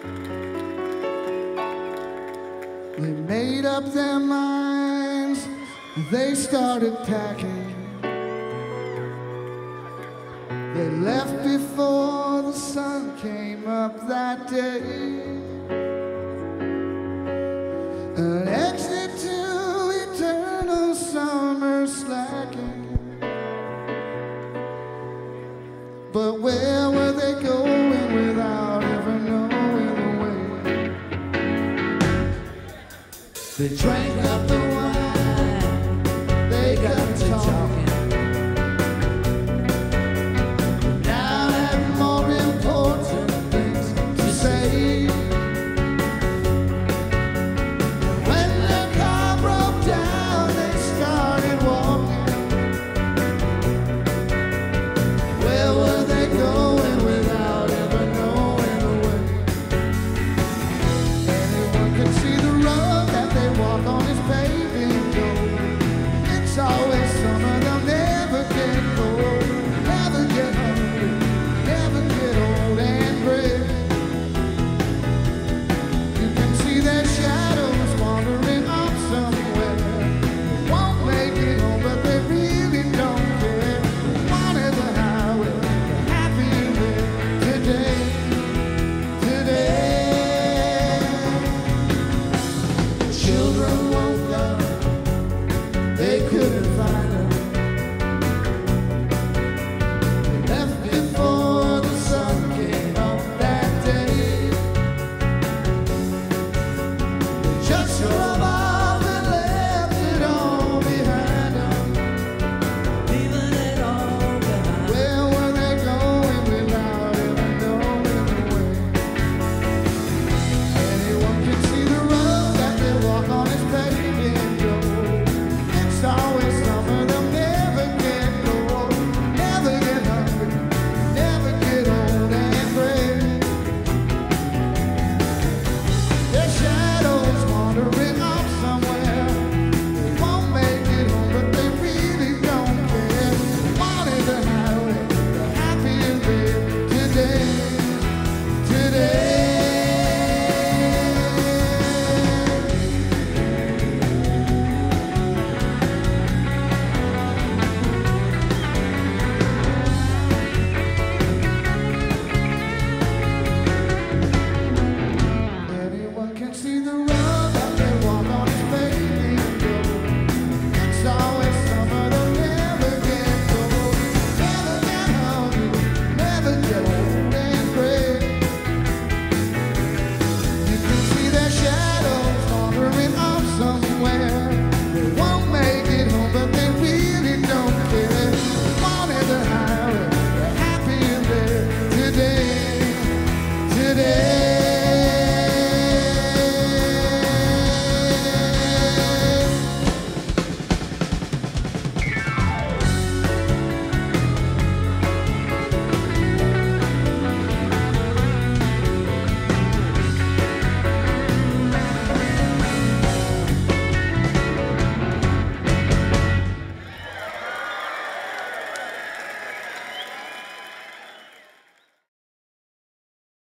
They made up their minds, they started packing. They left before the sun came up that day. An exit to eternal summer slacking. But where were they going without ever knowing the way? They drank up the wine, they got to talk.